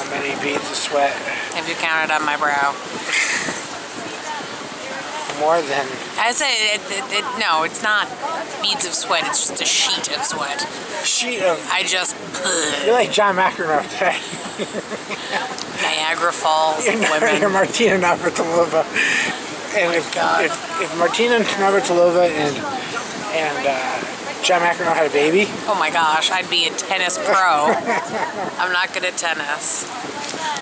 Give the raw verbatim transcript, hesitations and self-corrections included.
How many beads of sweat? Have you counted on my brow? More than... I say, it, it, it, no, it's not beads of sweat, it's just a sheet of sweat. Sheet of... I just... You're like John McEnroe today. Niagara Falls, you're, women. You're Martina Navratilova. And oh if, God. if, if Martina Navratilova and, and uh, John McEnroe had a baby... Oh my gosh, I'd be a tennis pro. I'm not good at tennis.